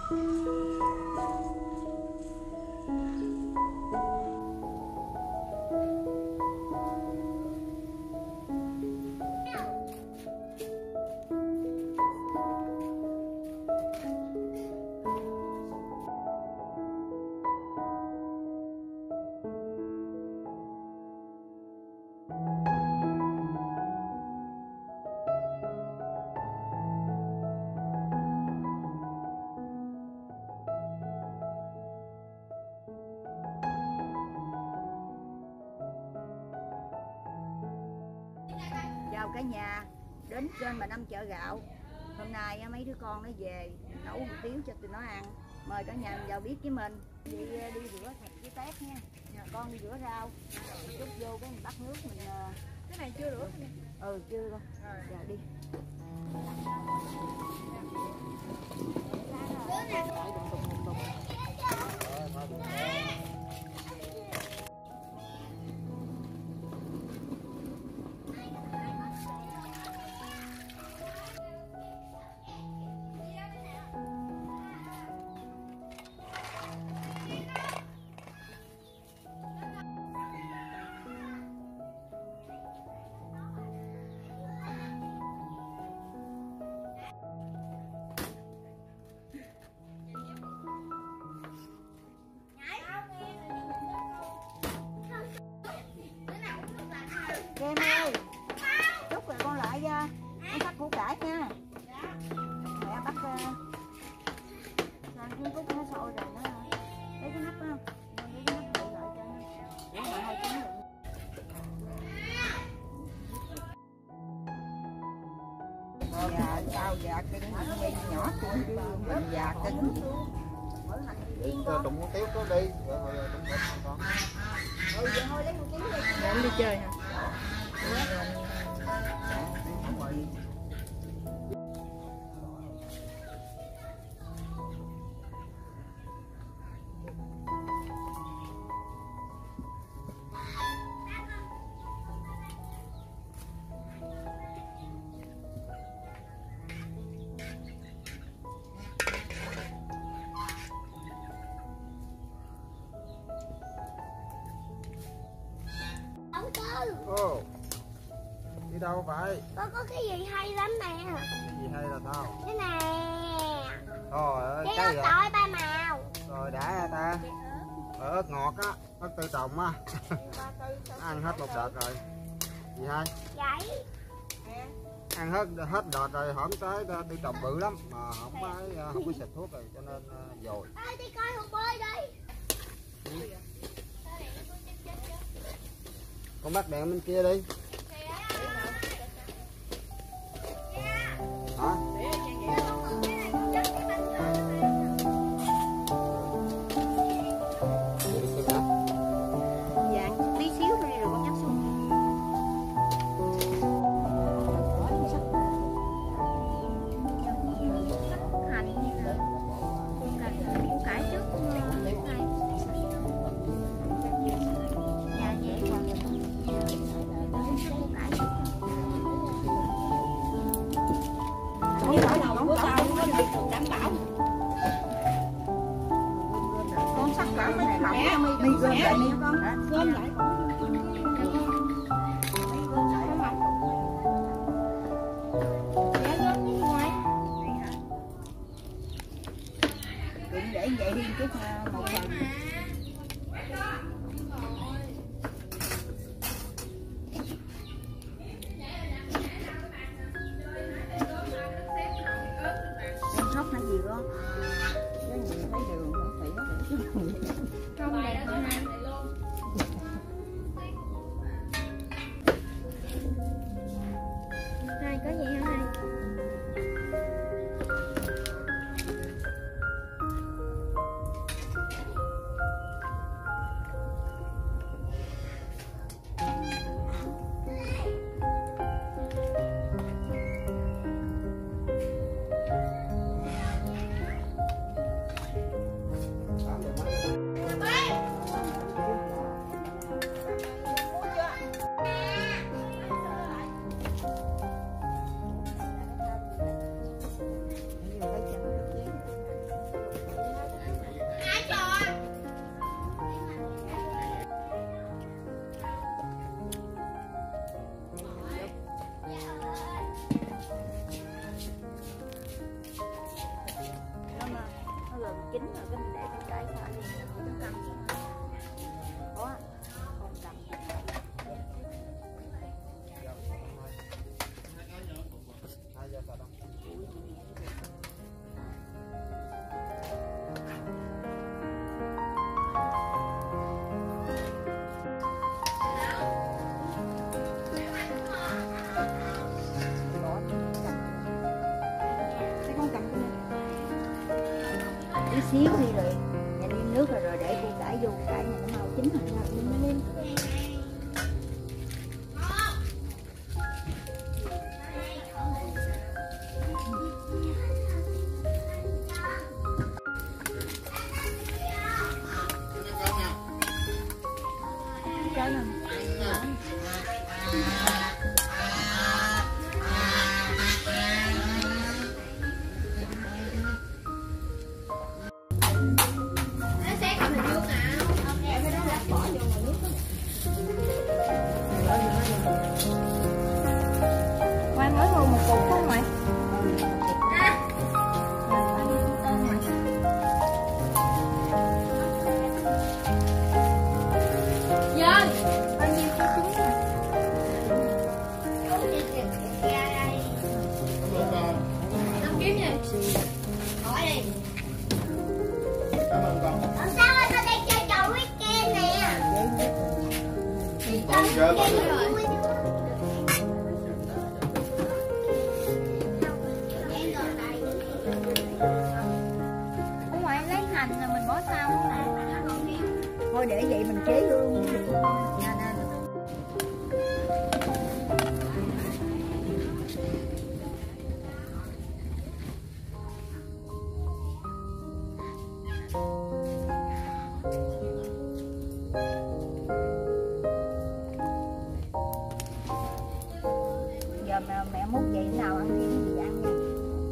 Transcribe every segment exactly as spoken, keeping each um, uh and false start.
Chào cả nhà, đến kênh Bà Năm Chợ Gạo. Hôm nay mấy đứa con nó về nấu hủ tiếu cho tụi nó ăn. Mời cả nhà vào biết với mình. Đi đi rửa thịt với tép nha. Nhà con đi rửa rau. Chút vô cái mình bắt nước mình. Cái này chưa rửa nha. Ừ chưa luôn. Rồi giờ đi. Em ơi, chút rồi con lại ra, con cắt củ cải nha. Mẹ bắt sang cái cúc nó sôi rồi nó lấy cái nắp đó, lấy cái nắp lại lại cho nó. Để mà hai trứng đựng. Dạ sao dạ cưng mình nhỏ tuổi mình già cưng. Cho trụng hủ tiếu có đi, rồi rồi trụng hết con. Ừ giờ thôi lấy hủ tiếu đi. Để đi chơi hả? Ô, đi đâu vậy? Con có cái gì hay lắm nè. Cái gì hay là sao? Cái nè. Trời ơi, cái cái ớt tỏi ba màu. Rồi đã ra ta. Rồi, ớt ngọt á, ớt tự trồng á. Ăn hết một đợt rồi. Gì hay? Vậy. Ăn hết hết đợt rồi, hổm tới tự trồng bự lắm mà không phải không có xịt thuốc rồi cho nên dồi. Ê, đi coi hồ bơi đi. Ừ. Con bắt đèn bên kia đi. Hả? Dạ, tí xíu thôi rồi con nhắc xuống. Hành như là củ cải trước. Dạ dễ còn. Củ cải. Không phải đầu của tao nó được đảm bảo. Con sắc cả mấy lỏng ra mi mi gom lại mi con. Gom lại. Đừng để vậy đi chút một phần. Em sóc hay gì con? Cái gì thấy đường không phải Không đẹp hơn ha. Hai có gì hả hai? tí xíu đi rồi nhà đi nước rồi, rồi để củ cải vô, củ cải này nó mau chín rồi nó lên. Cái này. Khoan mới mua một cục không mày? Ở ngoài lấy hành là mình bỏ sao không nè. Thôi để vậy mình chế hương. Nè nè. Giờ mà mẹ múc vậy nào ăn thêm gì ăn nha.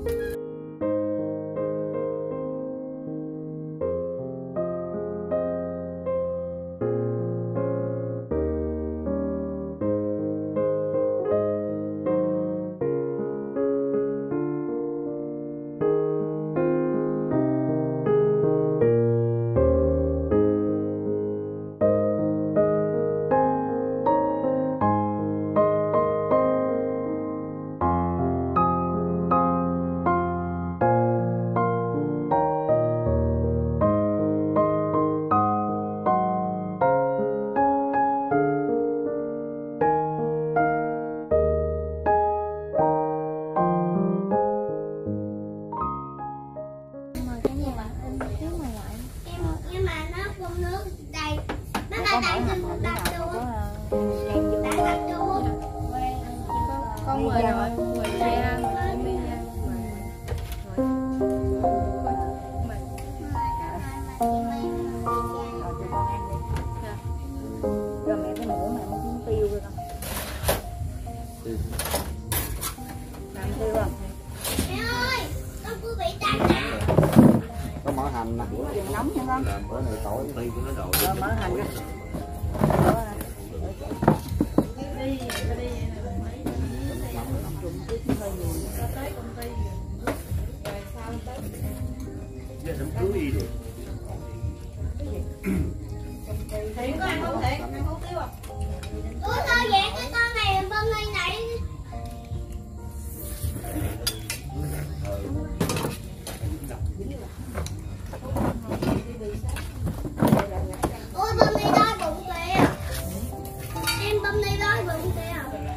Nhưng mà nó phun nước đầy, nó đã đặt trên một đặt luôn, đã đặt luôn. Con mời rồi, mời chị ăn, em đi ăn. Rồi mẹ cái muỗng mẹ muốn cuốn tiêu rồi con. Làm tiêu không? Mẹ ơi, con cứ bị tàn nè. Có mỡ hành nè. Đường nóng nha con. Bữa này tỏi Tay của nó đậu. Rồi mỡ hành nè. Giờ đóng cưới đi được. Thiện có ăn không Thiện? Ăn hủ tiếu không? Ủa sao vậy cái con này bơm lên này? Ôi bơm đi đói bụng kìa. Em bơm đi đói bụng kìa.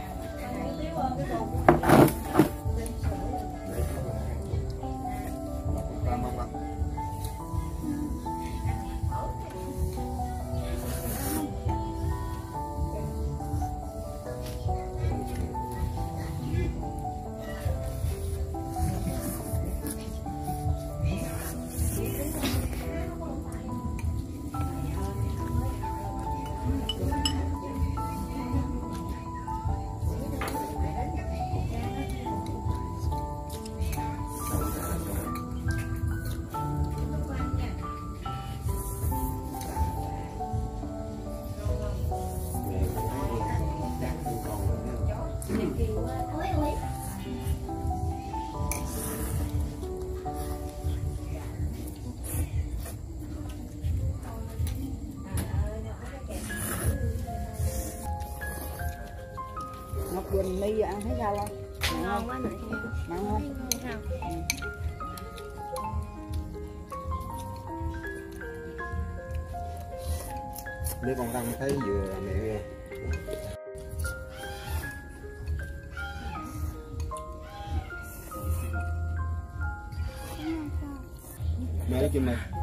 Ngọc Quỳnh mi ăn thấy sao không? Ngon quá nè. Mặn không? Nếu con răng thấy vừa mẹ Mẹ nó chùm này.